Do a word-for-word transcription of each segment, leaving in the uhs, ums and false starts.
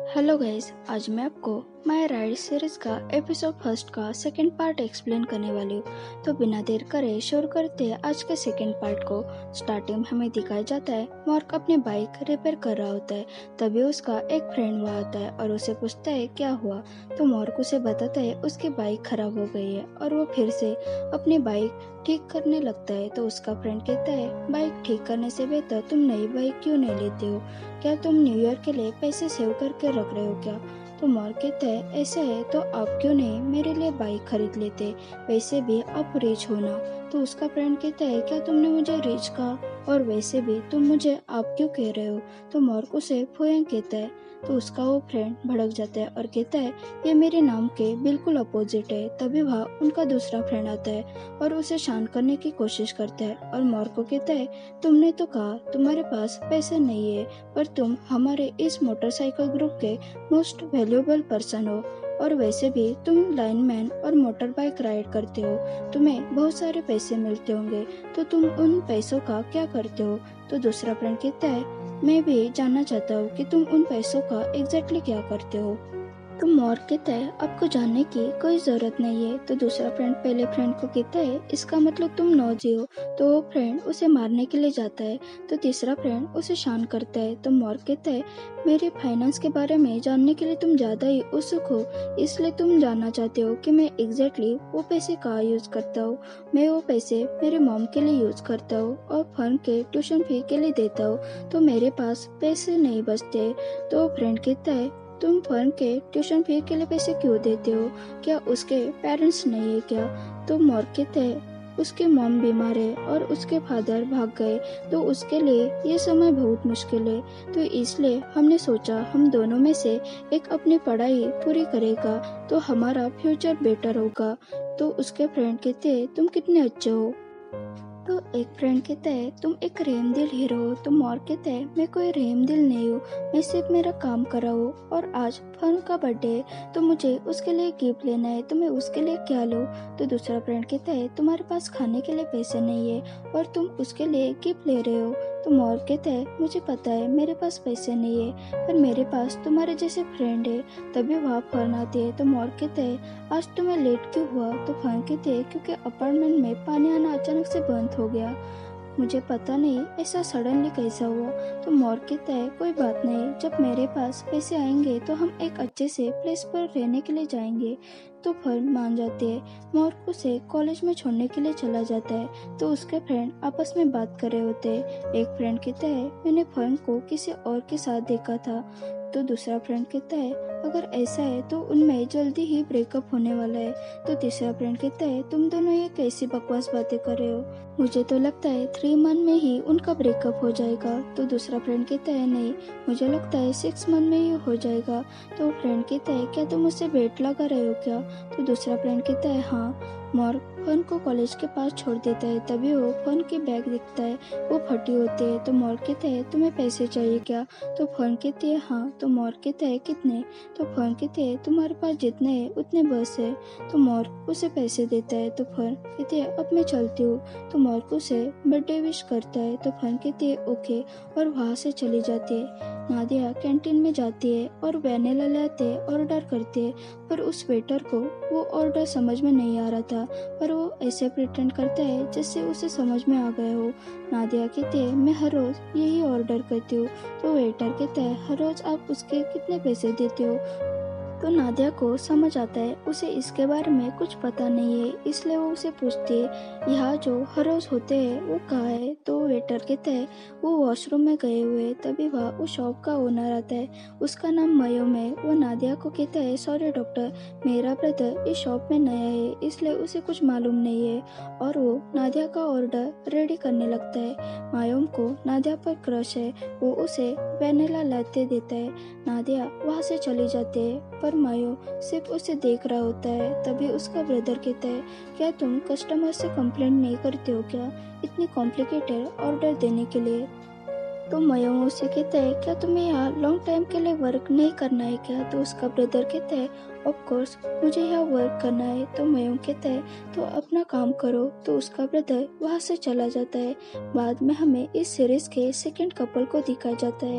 Hello guys, आज मैं आपको माय राइड सीरीज का एपिसोड फर्स्ट का सेकंड पार्ट एक्सप्लेन करने वाली हूँ। तो बिना देर करे शुरू करते हैं आज के सेकंड पार्ट को। स्टार्टिंग में हमें दिखाया जाता है मार्क अपनी बाइक रिपेयर कर रहा होता है। तभी उसका एक फ्रेंड वहाँ आता है और उसे पूछता है क्या हुआ। तो मार्क उसे बताता है उसकी बाइक खराब हो गई है और वो फिर से अपनी बाइक ठीक करने लगता है। तो उसका फ्रेंड कहता है बाइक ठीक करने से बेहतर तुम नई बाइक क्यों नहीं लेते हो? क्या तुम न्यू ईयर के लिए पैसे सेव करके रख रहे हो क्या? तो मार्क कहता है ऐसा है तो आप क्यों नहीं मेरे लिए बाइक खरीद लेते, वैसे भी आप रिच हो ना। तो उसका फ्रेंड कहता है क्या तुमने मुझे रिच कहा, और वैसे भी तुम मुझे आप क्यों कह रहे हो? तो मार्क उसे फुएंग कहता है। तो उसका वो फ्रेंड भड़क जाता है और कहता है ये मेरे नाम के बिल्कुल अपोजिट है। तभी वह उनका दूसरा फ्रेंड आता है और उसे शांत करने की कोशिश करता है और मार्क को कहता है तुमने तो कहा तुम्हारे पास पैसे नहीं है, पर तुम हमारे इस मोटरसाइकिल ग्रुप के मोस्ट वैल्यूएबल पर्सन हो, और वैसे भी तुम लाइनमैन और मोटर बाइक राइड करते हो, तुम्हें बहुत सारे पैसे मिलते होंगे, तो तुम उन पैसों का क्या करते हो? तो दूसरा फ्रेंड कहता है मैं भी जानना चाहता हूँ कि तुम उन पैसों का एग्जैक्टली क्या करते हो। तो मार्क कहता है आपको जानने की कोई जरूरत नहीं है। तो दूसरा फ्रेंड पहले फ्रेंड को कहता है इसका मतलब तुम नौजी हो। तो वो फ्रेंड उसे मारने के लिए जाता है। तो तीसरा फ्रेंड उसे शांत करता है। तो मार्क कहता है मेरे फाइनेंस के बारे में जानने के लिए तुम ज्यादा ही उत्सुक हो, इसलिए तुम जानना चाहते हो कि मैं एग्जैक्टली वो पैसे कहाँ यूज करता हूँ। मैं वो पैसे मेरे मॉम के लिए यूज करता हूँ और फर्म के ट्यूशन फी के लिए देता हूँ, तो मेरे पास पैसे नहीं बचते। तो फ्रेंड कहता है तुम फर्म के ट्यूशन फी के लिए पैसे क्यों देते हो? क्या उसके पेरेंट्स नहीं है क्या? तो मार्क कहता है उसकी मॉम बीमार है और उसके फादर भाग गए, तो उसके लिए ये समय बहुत मुश्किल है, तो इसलिए हमने सोचा हम दोनों में से एक अपनी पढ़ाई पूरी करेगा तो हमारा फ्यूचर बेटर होगा। तो उसके फ्रेंड कहते हैं तुम कितने अच्छे हो। तो एक फ्रेंड कहता है तुम एक रेम दिल हीरो हो। तो मार्क कहता है मैं कोई रेम दिल नहीं हूँ, मैं सिर्फ मेरा काम कर रहा हूँ, और आज फर्म का बर्थडे है तो मुझे उसके लिए गिफ्ट लेना है, तो मैं उसके लिए क्या लूँ? तो दूसरा फ्रेंड कहता है तुम्हारे पास खाने के लिए पैसे नहीं है और तुम उसके लिए गिफ्ट ले रहे हो। तो मार्क कहता है मुझे पता है मेरे पास पैसे नहीं है, पर मेरे पास तुम्हारे जैसे फ्रेंड है। तभी वहाँ फर्न आती है। तो मार्क कहता है आज तुम्हें लेट क्यों हुआ? तो फर्न कहते हैं क्योंकि अपार्टमेंट में पानी आना अचानक से बंद हो गया, मुझे पता नहीं ऐसा सडनली कैसा हुआ। तो मार्क कहता है कोई बात नहीं, जब मेरे पास पैसे आएंगे तो हम एक अच्छे से प्लेस पर रहने के लिए जाएंगे। तो फर्न मान जाते हैं। मार्क उसे कॉलेज में छोड़ने के लिए चला जाता है। तो उसके फ्रेंड आपस में बात कर रहे होते हैं। एक फ्रेंड कहता है मैंने फर्न को किसी और के साथ देखा था। तो दूसरा फ्रेंड कहता है अगर ऐसा है तो उनमें जल्दी ही ब्रेकअप होने वाला है। तो तीसरा फ्रेंड कहता है तुम दोनों ये कैसी बकवास बातें कर रहे हो, मुझे तो लगता है थ्री मंथ में ही उनका ब्रेकअप हो जाएगा। तो दूसरा फ्रेंड कहता है नहीं, मुझे लगता है सिक्स मंथ में ही हो जाएगा। तो फ्रेंड कहता है क्या तुम मुझसे बेट लगा रहे हो क्या? तो दूसरा फ्रेंड कहता है हाँ। मार्क फन को कॉलेज के पास छोड़ देता है। तभी वो फन की बैग दिखता है, वो फटी होती है। तो मार्क कहता है तुम्हें पैसे चाहिए क्या? तो फन कहती है हाँ। तो मार्क कहता है कितने? तो फन कहती है तुम्हारे पास जितने हैं उतने बस है। तो मार्क उसे पैसे देता है। तो फन कहती है अब मैं चलती हूँ। तो मार्क उसे बर्थडे विश करता है। तो फन कहती है ओके, और वहाँ से चली जाती है। नादिया कैंटीन में जाती है और वैनिला लाते ऑर्डर करती है, पर उस वेटर को वो ऑर्डर समझ में नहीं आ रहा था, पर वो ऐसे प्रिटेंड करता है जिससे उसे समझ में आ गया हो। नादिया कहती है मैं हर रोज यही ऑर्डर करती हूँ। तो वेटर कहता है हर रोज आप उसके कितने पैसे देते हो? तो नादिया को समझ आता है उसे इसके बारे में कुछ पता नहीं है, इसलिए वो उसे पूछती है यहाँ जो हर रोज होते हैं वो कहाँ है? तो वेटर कहता है वो वॉशरूम में गए हुए। तभी वह उस शॉप का ओनर आता है, उसका नाम मयोम है। वो नादिया को कहता है सॉरी डॉक्टर, मेरा ब्रदर इस शॉप में नया है इसलिए उसे कुछ मालूम नहीं है, और वो नादिया का ऑर्डर रेडी करने लगता है। मयोम को नादिया पर क्रश है, वो उसे वेनिला लाते देता है। नादिया वहाँ से चली जाती है, पर मायो सिर्फ उसे देख रहा होता है। तभी उसका ब्रदर कहता है क्या तुम कस्टमर से कंप्लेंट नहीं करते हो क्या इतनी कॉम्प्लिकेटेड ऑर्डर देने के लिए? तो मयो उसे कहता है क्या तुम्हें यहाँ लॉन्ग टाइम के लिए वर्क नहीं करना है क्या? तो उसका ब्रदर कहता है ऑफ कोर्स मुझे यहाँ वर्क करना है। तो मयो कहता है तो अपना काम करो। तो उसका ब्रदर वहाँ से चला जाता है। बाद में हमें इस सीरीज के सेकंड कपल को दिखाया जाता है।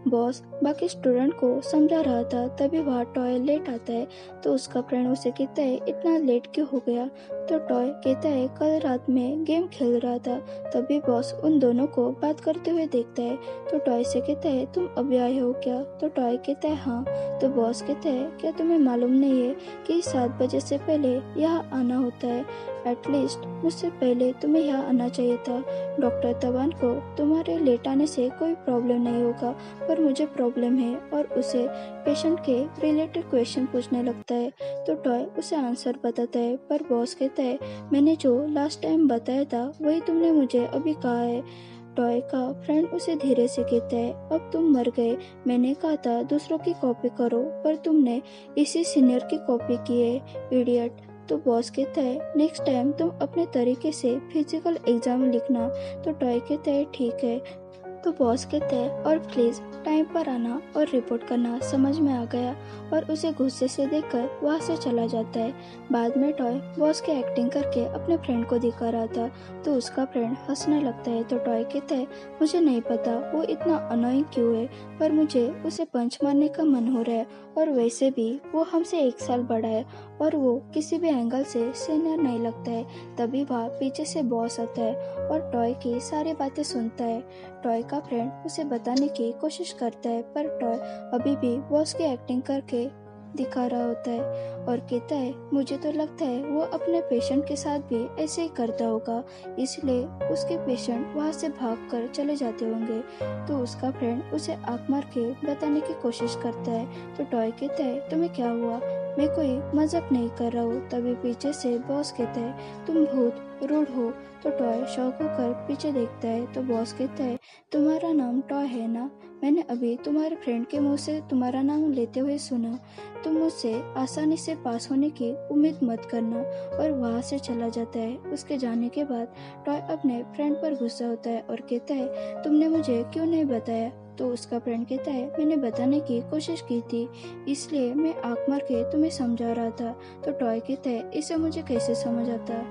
बॉस बाकी स्टूडेंट को समझा रहा था, तभी वहाँ टॉय लेट आता है। तो उसका फ्रेंड उसे कहता है इतना लेट क्यों हो गया। तो टॉय कहता है कल रात में गेम खेल रहा था। तभी बॉस उन दोनों को बात करते हुए देखता है। तो टॉय से कहता है तुम अभी आए हो क्या। तो टॉय कहता है हाँ। तो बॉस कहता है क्या तुम्हें मालूम नहीं है कि सात बजे से पहले यहाँ आना होता है। एटलीस्ट मुझसे पहले तुम्हें यहाँ आना चाहिए था। डॉक्टर तवान को तुम्हारे लेट आने से कोई प्रॉब्लम नहीं होगा, पर मुझे प्रॉब्लम है। और उसे पेशेंट के रिलेटेड क्वेश्चन पूछने लगता है। तो टॉय उसे आंसर बताता है, पर बॉस कहता है मैंने जो लास्ट टाइम बताया था वही तुमने मुझे अभी कहा है। टॉय का फ्रेंड उसे धीरे से कहता है अब तुम मर गए। मैंने कहा था दूसरों की कॉपी करो, पर तुमने इसी सीनियर की कॉपी की है, इडियट। तो बॉस कहता है नेक्स्ट टाइम तुम अपने तरीके से फिजिकल एग्जाम लिखना। तो टॉय कहता है ठीक है। तो बॉस कहते हैं और प्लीज टाइम पर आना और रिपोर्ट करना। समझ में आ गया। और उसे गुस्से से देखकर वहाँ से चला जाता है। बाद में टॉय बॉस की एक्टिंग करके अपने फ्रेंड को दिखा रहा था। तो उसका फ्रेंड हंसने लगता है। तो टॉय कहता है मुझे नहीं पता वो इतना अनोइंग क्यों है, पर मुझे उसे पंच मारने का मन हो रहा है। और वैसे भी वो हमसे एक साल बड़ा है और वो किसी भी एंगल से सीनियर नहीं लगता है। तभी वहाँ पीछे से बॉस आता है और टॉय की सारी बातें सुनता है। टॉय का फ्रेंड उसे बताने की कोशिश करता है, पर टॉय अभी भी बॉस की एक्टिंग करके दिखा रहा होता है और कहता है मुझे तो लगता है वो अपने पेशेंट के साथ भी ऐसे ही करता होगा, इसलिए उसके पेशेंट वहाँ से भाग कर चले जाते होंगे। तो उसका फ्रेंड उसे आंख मार के बताने की कोशिश करता है। तो टॉय कहता है तुम्हें क्या हुआ, मैं कोई मजाक नहीं कर रहा हूँ। तभी पीछे से बॉस कहता है तुम बहुत रूड हो। तो टॉय शॉक होकर पीछे देखता है। तो बॉस कहता है तुम्हारा नाम टॉय है ना, मैंने अभी तुम्हारे फ्रेंड के मुंह से तुम्हारा नाम लेते हुए सुना। तुम मुझसे आसानी से पास होने की उम्मीद मत करना। और वहाँ से चला जाता है। उसके जाने के बाद टॉय अपने फ्रेंड पर गुस्सा होता है और कहता है तुमने मुझे क्यों नहीं बताया। तो उसका फ्रेंड कहता है मैंने बताने की कोशिश की थी, इसलिए मैं आंख मार के तुम्हें समझा रहा था। तो टॉय कहता है इसे मुझे कैसे समझ आता।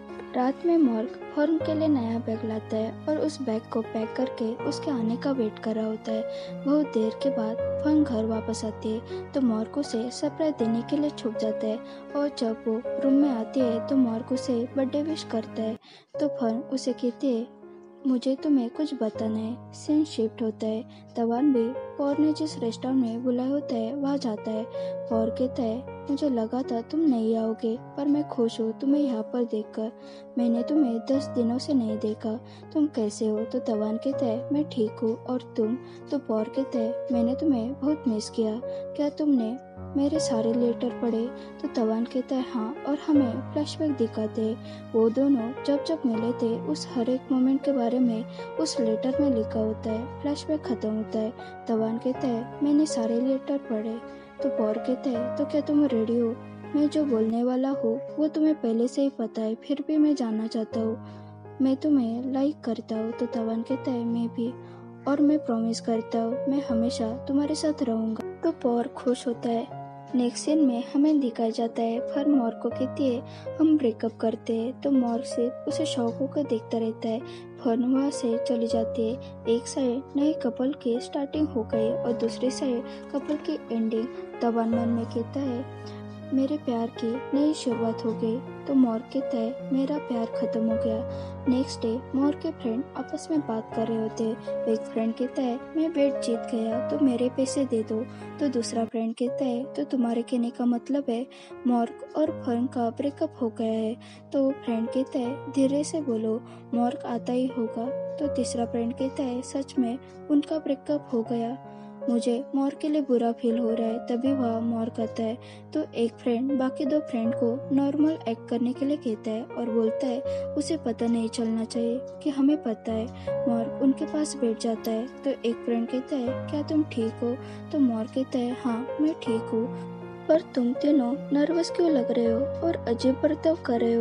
रात में मॉर्क फर्म के लिए नया बैग लाता है और उस बैग को पैक करके उसके आने का वेट कर रहा होता है। बहुत देर के बाद फर्म घर वापस आती है। तो मॉर्क उसे सरप्राइज देने के लिए छुप जाता है और जब वो रूम में आती है तो मॉर्क उसे बर्थडे विश करता है। तो फर्म उसे कहती है मुझे तुम्हें कुछ बताना है। सीन शिफ्ट होता है। तवान भी पौर ने जिस रेस्टोरेंट में बुलाया होता है वहाँ जाता है। पौर कहता है मुझे लगा था तुम नहीं आओगे, पर मैं खुश हूँ तुम्हें यहाँ पर देखकर। मैंने तुम्हें दस दिनों से नहीं देखा, तुम कैसे हो। तो तवान कहता है मैं ठीक हूँ, और तुम। तो पौर कहता है मैंने तुम्हें बहुत मिस किया, क्या तुमने मेरे सारे लेटर पढ़े। तो तवान कहता है हाँ, और हमें फ्लैशबैक दिखाते हैं। वो दोनों जब जब मिले थे उस हर एक मोमेंट के बारे में उस लेटर में लिखा होता है। फ्लैशबैक खत्म होता है। तवान कहता है मैंने सारे लेटर पढ़े। तो पौर कहता है तो क्या तुम रेडी हो, मैं जो बोलने वाला हूँ वो तुम्हें पहले से ही पता है, फिर भी मैं जानना चाहता हूँ। मैं तुम्हें लाइक करता हूँ। तो तवान कहता है मैं भी, और मैं प्रॉमिस करता हूँ मैं हमेशा तुम्हारे साथ रहूंगा। तो पौर खुश होता है। नेक्स्ट सीन में हमें दिखाया जाता है फर्म मॉर्क को कहती है हम ब्रेकअप करते हैं। तो मॉर्क सिर्फ उसे शौक होकर देखता रहता है। फर्म वहाँ से चली जाती है। एक साइड नए कपल की स्टार्टिंग हो गई और दूसरी साइड कपल की एंडिंग। तवान मन में कहता है मेरे प्यार की नई शुरुआत हो गई। तो मॉर्क कहता है मेरा प्यार खत्म हो गया। नेक्स्ट डे मॉर्क के फ्रेंड आपस में बात कर रहे होते हैं। एक फ्रेंड कहता है मैं बेट जीत गया तो मेरे पैसे दे दो। तो दूसरा फ्रेंड कहता है तो तुम्हारे कहने का मतलब है मॉर्क और फर्म का ब्रेकअप हो गया है। तो फ्रेंड कहता है धीरे से बोलो, मॉर्क आता ही होगा। तो तीसरा फ्रेंड कहता है सच में उनका ब्रेकअप हो गया, मुझे मॉर्क के लिए बुरा फील हो रहा है। तभी वह मॉर्क आता है। तो एक फ्रेंड बाकी दो फ्रेंड को नॉर्मल एक्ट करने के लिए कहता है और बोलता है उसे पता नहीं चलना चाहिए कि हमें पता है। मॉर्क उनके पास बैठ जाता है। तो एक फ्रेंड कहता है क्या तुम ठीक हो। तो मॉर्क कहता है हाँ मैं ठीक हूँ, पर तुम तीनों नर्वस क्यों लग रहे हो और अजीब बर्ताव कर रहे हो।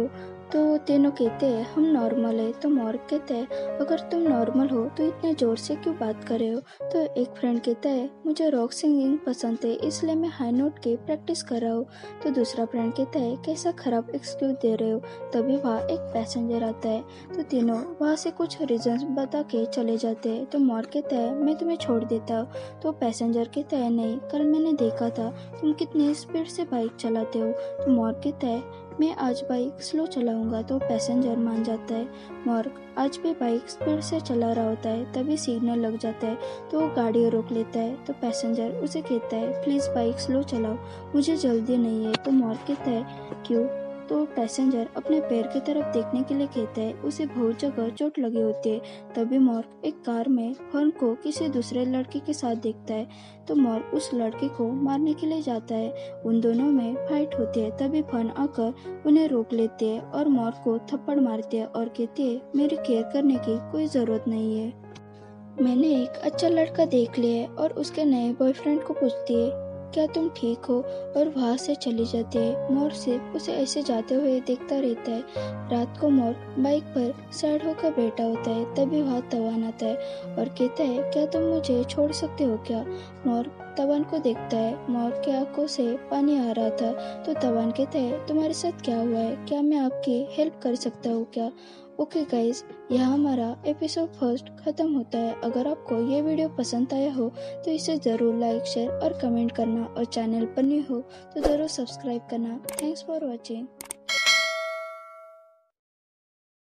तो तीनों कहते हैं हम नॉर्मल है। तो मॉर्ग कहता है अगर तुम नॉर्मल हो तो इतने जोर से क्यों बात कर रहे हो। तो एक फ्रेंड कहता है मुझे रॉक सिंगिंग पसंद है इसलिए मैं हाई नोट की प्रैक्टिस कर रहा हूँ। तो दूसरा फ्रेंड कहता है कैसा खराब एक्सक्यूज दे रहे हो। तभी वहाँ एक पैसेंजर आता है। तो तीनों वहाँ से कुछ रीजंस बता के चले जाते हैं। तो मॉर्ग कहता है मैं तुम्हें छोड़ देता हूँ। तो पैसेंजर कहता है नहीं, कल मैंने देखा था तुम कितनी स्पीड से बाइक चलाते हो। तो मॉर्ग कहता है मैं आज बाइक स्लो चलाऊंगा। तो पैसेंजर मान जाता है। मॉर्ग आज भी बाइक स्पीड से चला रहा होता है, तभी सिग्नल लग जाता है तो वो गाड़ी रोक लेता है। तो पैसेंजर उसे कहता है प्लीज़ बाइक स्लो चलाओ, मुझे जल्दी नहीं है। तो मॉर्ग कहता है क्यों। तो पैसेंजर अपने पैर की तरफ देखने के लिए कहता है उसे बहुत जगह चोट लगी होती है। तभी मॉर्ग एक कार में फर्न को किसी दूसरे लड़के के साथ देखता है। तो मॉर्ग उस लड़के को मारने के लिए जाता है। उन दोनों में फाइट होती है। तभी फर्न आकर उन्हें रोक लेते हैं और मॉर्ग को थप्पड़ मारते हैं और कहते हैं मेरी केयर करने की कोई ज़रूरत नहीं है, मैंने एक अच्छा लड़का देख लिया है। और उसके नए बॉयफ्रेंड को पूछती है क्या तुम ठीक हो, और वहाँ से चली जाती है। मॉर्ग सिर्फ उसे ऐसे जाते हुए देखता रहता है। रात को मॉर्ग बाइक पर सैड होकर बैठा होता है। तभी वहाँ तवान आता है और कहता है क्या तुम मुझे छोड़ सकते हो क्या। मॉर्ग तवान को देखता है। मॉर्ग की आंखों से पानी आ रहा था। तो तवान कहता है तुम्हारे साथ क्या हुआ है, क्या मैं आपकी हेल्प कर सकता हूँ क्या। ओके गाइज, यहाँ हमारा एपिसोड फर्स्ट खत्म होता है। अगर आपको ये वीडियो पसंद आया हो तो इसे ज़रूर लाइक शेयर और कमेंट करना, और चैनल पर न्यू हो तो ज़रूर सब्सक्राइब करना। Thanks for watching.